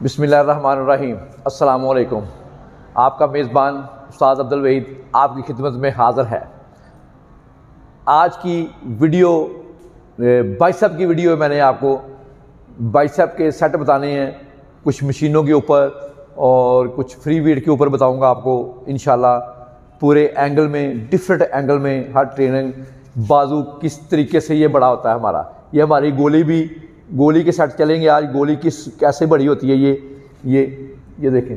बिस्मिल्लाहिर्रहमानिर्रहीम। अस्सलामु अलैकुम। आपका मेज़बान उस्ताद अब्दुल वहीद आपकी खिदमत में हाज़िर है। आज की वीडियो बाइसेप की वीडियो। मैंने आपको बाइसेप के सेट बताने हैं, कुछ मशीनों के ऊपर और कुछ फ्री वेट के ऊपर बताऊंगा आपको इंशाल्लाह। पूरे एंगल में, डिफरेंट एंगल में हर ट्रेनिंग बाजू किस तरीके से ये बड़ा होता है हमारा। ये हमारी गोली के सेट चलेंगे आज। गोली कैसे बड़ी होती है ये देखें।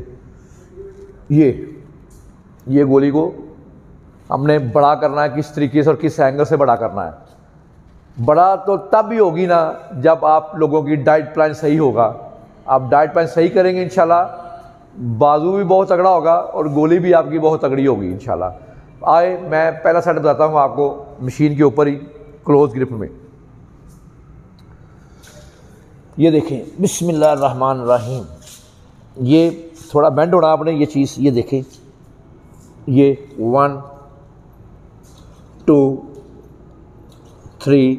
ये गोली को हमने बड़ा करना है किस तरीके से और किस एंगल से बड़ा करना है। बड़ा तो तब भी होगी ना जब आप लोगों की डाइट प्लान सही होगा। आप डाइट प्लान सही करेंगे इंशाल्लाह, बाजू भी बहुत तगड़ा होगा और गोली भी आपकी बहुत तगड़ी होगी इंशाल्लाह। आए मैं पहला सेट बताता हूँ आपको मशीन के ऊपर ही क्लोज ग्रिप में। ये देखें, बिस्मिल्लाहिर्रहमानिर्रहीम। ये थोड़ा बेंड होना आपने ये चीज़। ये देखें, ये 1 2 3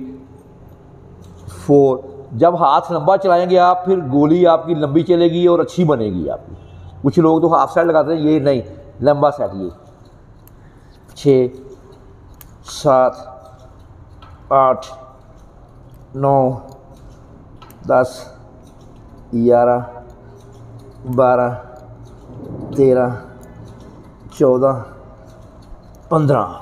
4। जब हाथ लंबा चलाएंगे आप, फिर गोली आपकी लंबी चलेगी और अच्छी बनेगी आपकी। कुछ लोग तो हाफ साइड लगाते हैं, ये नहीं, लंबा सेट। ये 6 7 8 9 10 11 12 13 14 15।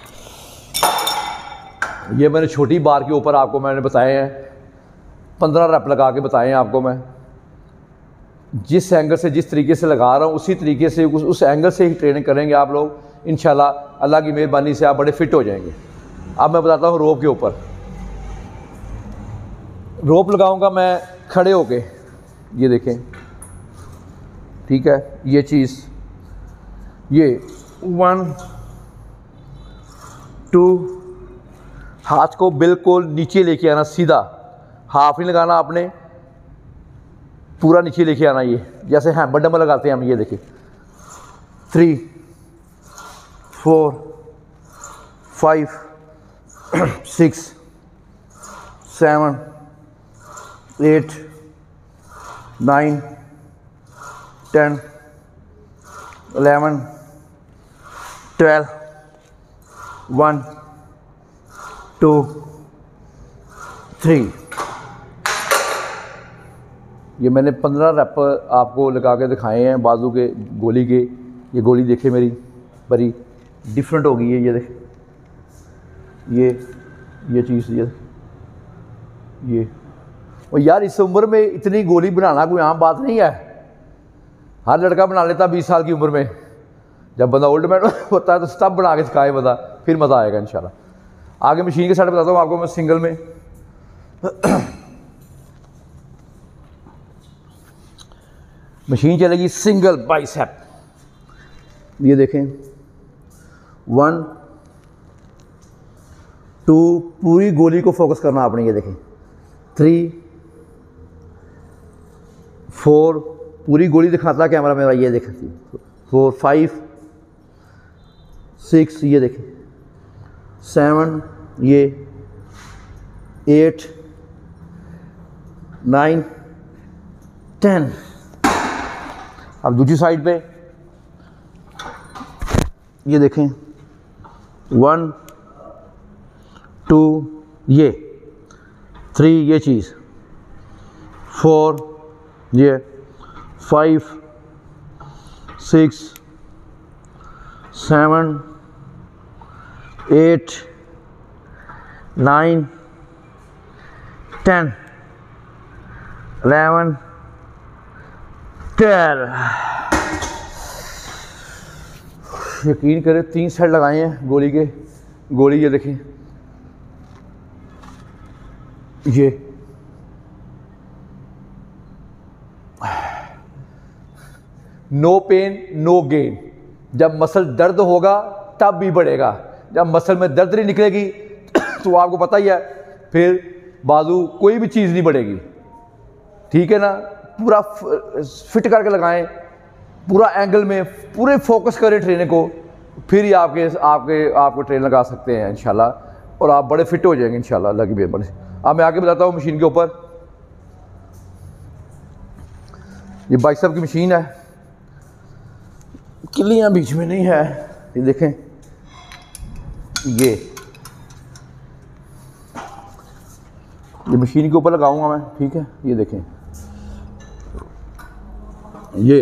ये मैंने छोटी बार के ऊपर आपको मैंने बताए हैं, 15 रैप लगा के बताए हैं आपको मैं। जिस एंगल से, जिस तरीके से लगा रहा हूँ उसी तरीके से, उस एंगल से ही ट्रेनिंग करेंगे आप लोग इंशाल्लाह। अल्लाह की मेहरबानी से आप बड़े फिट हो जाएंगे। अब मैं बताता हूँ रोप के ऊपर। रोप लगाऊंगा मैं खड़े होके, ये देखें, ठीक है। ये चीज़, ये 1 2, हाथ को बिल्कुल नीचे लेके आना, सीधा। हाफ नहीं लगाना आपने, पूरा नीचे लेके आना। ये जैसे हैमर डंबल लगाते हैं हम। ये देखिए 3 4 5 6 7 8 9 10 11 12 1 2 3। ये मैंने 15 रैप आपको लगा के दिखाए हैं बाजू के, गोली के। ये गोली देखे मेरी बड़ी डिफरेंट होगी। ये देख, ये चीज़, ये और यार इस उम्र में इतनी गोली बनाना कोई आम बात नहीं है। हर लड़का बना लेता 20 साल की उम्र में। जब बंदा ओल्ड मैन होता है तो तब बना के सिखाए बंदा, फिर मज़ा आएगा इंशाल्लाह। आगे मशीन के साथ बताता हूँ आपको मैं सिंगल में। मशीन चलेगी सिंगल बाइसेप। ये देखें 1 2, पूरी गोली को फोकस करना आपने। ये देखें 3 4, पूरी गोली दिखाता कैमरा मेरा। ये देखें 4 5 6, ये देखें 7, ये 8 9 10। अब दूसरी साइड पे ये देखें 1 2, ये 3, ये चीज़ 4, ये 5 6 7 8 9 10 11 12। यकीन करें 3 सेट लगाए हैं गोली के। गोली ये देखें, ये नो पेन नो गेन। जब मसल दर्द होगा तब भी बढ़ेगा। जब मसल में दर्द नहीं निकलेगी तो आपको पता ही है फिर बाजू कोई भी चीज़ नहीं बढ़ेगी। ठीक है ना। पूरा फिट करके लगाएं, पूरा एंगल में, पूरे फोकस करें ट्रेनिंग को, फिर ही आपको ट्रेन लगा सकते हैं इंशाल्लाह। और आप बड़े फिट हो जाएंगे इंशाल्लाह अल्लाह की मेहरबानी से। अब मैं आगे बताता हूँ मशीन के ऊपर। ये बाइसेप की मशीन है, किलियाँ बीच में नहीं है। ये देखें, ये मशीन के ऊपर लगाऊंगा मैं, ठीक है। ये देखें, ये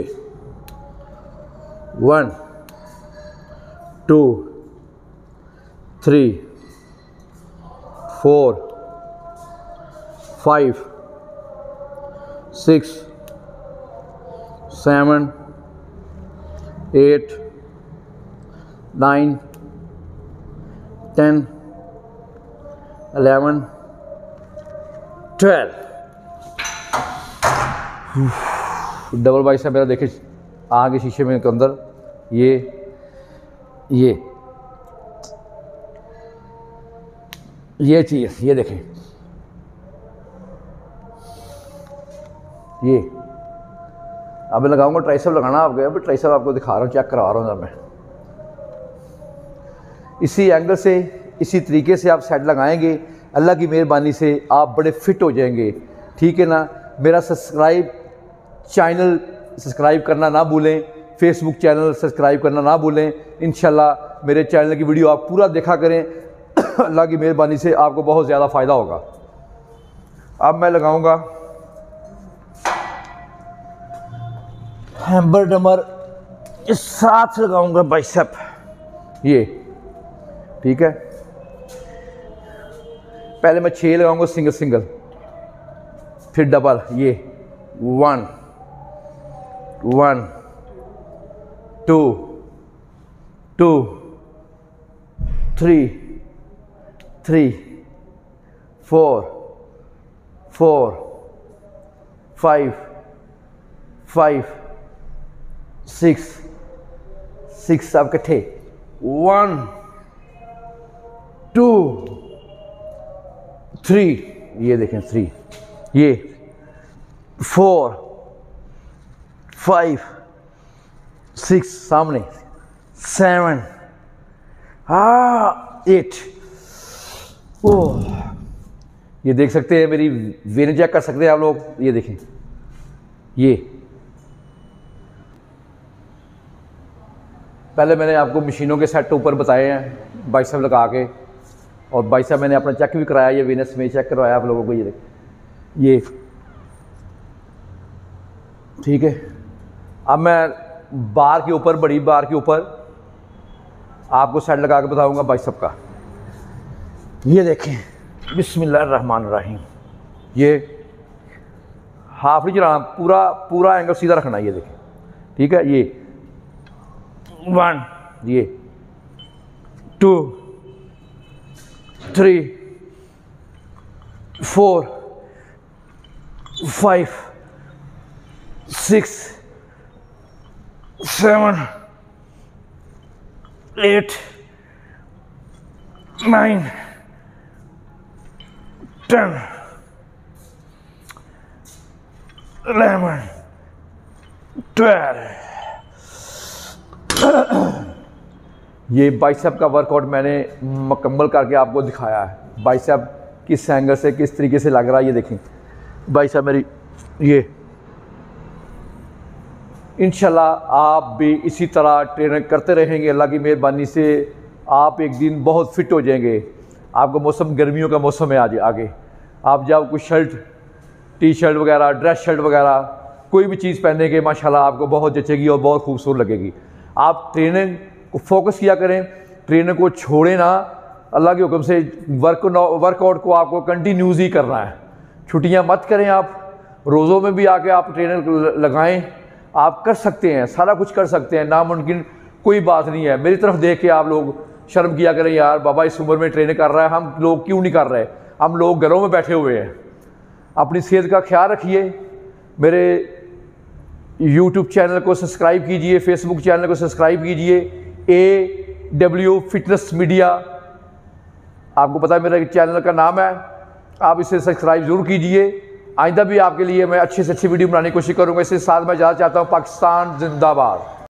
1 2 3 4 5 6 7 8 9 10 11 12। डबल बाइसेप मेरा देखे आगे शीशे में के अंदर, ये चीज़, ये देखें, ये अब लगाऊंगा। ट्राइसेप लगाना आपको, अभी ट्राइसेप आपको दिखा रहा हूँ, चेक करवा रहा हूँ मैं। इसी एंगल से, इसी तरीके से आप सेट लगाएंगे, अल्लाह की मेहरबानी से आप बड़े फिट हो जाएंगे, ठीक है ना। मेरा चैनल सब्सक्राइब करना ना भूलें, फेसबुक चैनल सब्सक्राइब करना ना भूलें। इंशाल्लाह मेरे चैनल की वीडियो आप पूरा देखा करें, अल्लाह की मेहरबानी से आपको बहुत ज़्यादा फ़ायदा होगा। अब मैं लगाऊंगा हैम्बर डमर, इस साथ लगाऊंगा बाइसेप, ये ठीक है। पहले मैं 6 लगाऊंगा सिंगल, फिर डबल, ये 1 1 2 2 3 3 4 4 5 5 6 सब इकट्ठे, 1 2 3, ये देखें 3, ये 4 5 6 सामने, 7 8। ओह, ये देख सकते हैं, मेरी वेन चेक कर सकते हैं आप लोग, ये देखें, ये पहले मैंने आपको मशीनों के सेट ऊपर बताए हैं बाइसेप लगा के, और बाइसेप मैंने अपना चेक भी कराया, ये वीनस में चेक करवाया आप लोगों को, ये देखें, ये ठीक है। अब मैं बार के ऊपर, बड़ी बार के ऊपर आपको सेट लगा के बताऊंगा बाइसेप का। ये देखें, बिस्मिल्लाहिर्रहमानिर्रहीम, ये हाफ नहीं चलाना, पूरा एंगल सीधा रखना, ये देखें, ठीक है। ये 1, ये 2 3 4 5 6 7 8 9 10 11 12। ये बाइसेप का वर्कआउट मैंने मुकम्मल करके आपको दिखाया है, बाइसेप किस एंगल से किस तरीके से लग रहा है। ये देखें बाइसेप मेरी, ये इंशाल्लाह आप भी इसी तरह ट्रेनिंग करते रहेंगे, अल्लाह की मेहरबानी से आप एक दिन बहुत फिट हो जाएंगे। आपका मौसम गर्मियों का मौसम है आज आगे, आप जब कुछ शर्ट, टी शर्ट वगैरह, ड्रेस शर्ट वगैरह कोई भी चीज़ पहने के माशाल्लाह आपको बहुत जचेगी और बहुत खूबसूरत लगेगी। आप ट्रेनिंग को फोकस किया करें, ट्रेनिंग को छोड़ें ना, अल्लाह के हुक्म से वर्कआउट को आपको कंटिन्यूस ही करना है, छुट्टियां मत करें। आप रोज़ों में भी आके आप ट्रेनर लगाएं, आप कर सकते हैं, सारा कुछ कर सकते हैं, नामुमकिन कोई बात नहीं है। मेरी तरफ देख के आप लोग शर्म किया करें, यार बाबा इस उम्र में ट्रेनिंग कर रहा है, हम लोग क्यों नहीं कर रहे। हम लोग घरों में बैठे हुए हैं। अपनी सेहत का ख्याल रखिए। मेरे यूट्यूब चैनल को सब्सक्राइब कीजिए, फेसबुक चैनल को सब्सक्राइब कीजिए, AW फिटनेस मीडिया, आपको पता है मेरा चैनल का नाम है, आप इसे सब्सक्राइब ज़रूर कीजिए। आइंदा भी आपके लिए मैं अच्छी से अच्छी वीडियो बनाने की कोशिश करूँगा। इसके साथ मैं ज़्यादा चाहता हूँ पाकिस्तान जिंदाबाद।